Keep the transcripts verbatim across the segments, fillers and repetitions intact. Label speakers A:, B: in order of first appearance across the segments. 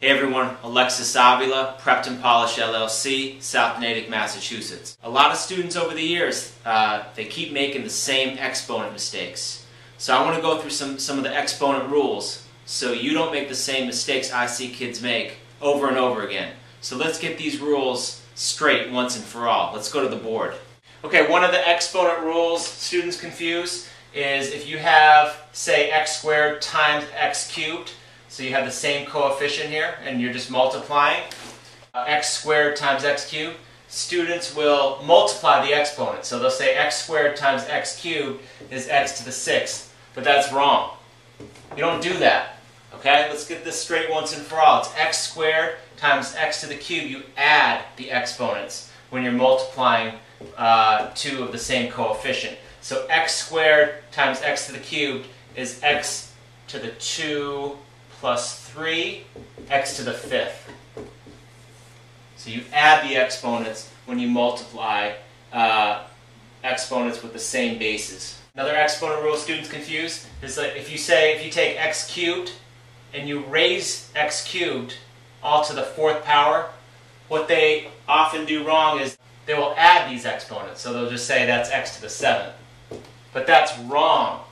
A: Hey everyone, Alexis Avila, Prepped and Polished L L C, South Natick, Massachusetts. A lot of students over the years, uh, they keep making the same exponent mistakes. So I want to go through some, some of the exponent rules so you don't make the same mistakes I see kids make over and over again. So let's get these rules straight once and for all. Let's go to the board. Okay, one of the exponent rules students confuse is if you have, say, x squared times x cubed, so you have the same coefficient here, and you're just multiplying. Uh, x squared times x cubed. Students will multiply the exponent. So they'll say x squared times x cubed is x to the sixth. But that's wrong. You don't do that. Okay? Let's get this straight once and for all. It's x squared times x to the cube. You add the exponents when you're multiplying uh, two of the same coefficient. So x squared times x to the cubed is x to the two plus three, x to the fifth. So you add the exponents when you multiply uh, exponents with the same bases. Another exponent rule students confuse is that if you say, if you take x cubed and you raise x cubed all to the fourth power, what they often do wrong is they will add these exponents. So they'll just say that's x to the seventh. But that's wrong.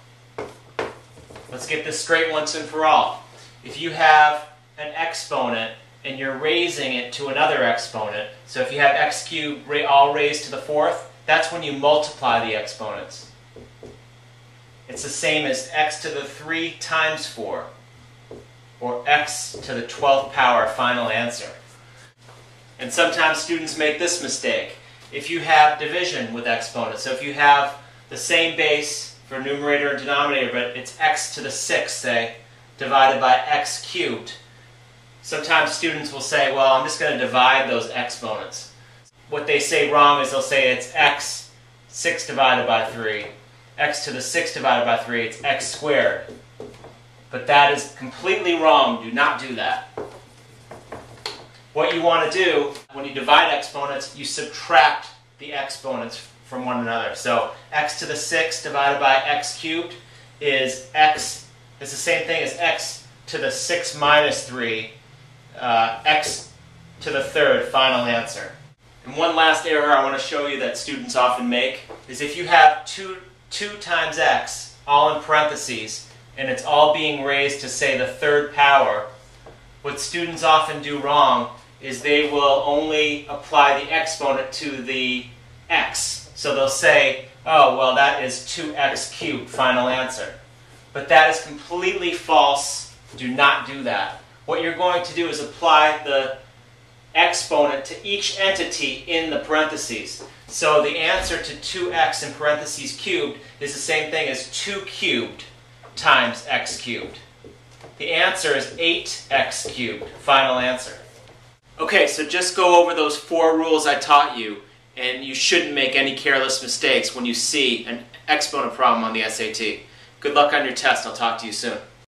A: Let's get this straight once and for all. If you have an exponent and you're raising it to another exponent, so if you have x cubed all raised to the fourth, that's when you multiply the exponents. It's the same as x to the three times four, or x to the twelfth power, final answer. And sometimes students make this mistake. If you have division with exponents, so if you have the same base for numerator and denominator, but it's x to the sixth, say, divided by x cubed. Sometimes students will say, well, I'm just going to divide those exponents. What they say wrong is they'll say it's x, six divided by three. X to the six divided by three, it's x squared. But that is completely wrong. Do not do that. What you want to do, when you divide exponents, you subtract the exponents from one another. So x to the six divided by x cubed is x. It's the same thing as x to the six minus three, uh, x to the third, final answer. And one last error I want to show you that students often make is if you have two, two times x, all in parentheses, and it's all being raised to, say, the third power, what students often do wrong is they will only apply the exponent to the x. So they'll say, oh, well, that is two x cubed, final answer. But that is completely false. Do not do that. What you're going to do is apply the exponent to each entity in the parentheses. So the answer to two x in parentheses cubed is the same thing as two cubed times x cubed. The answer is eight x cubed. Final answer. Okay, so just go over those four rules I taught you, and you shouldn't make any careless mistakes when you see an exponent problem on the S A T. Good luck on your test. I'll talk to you soon.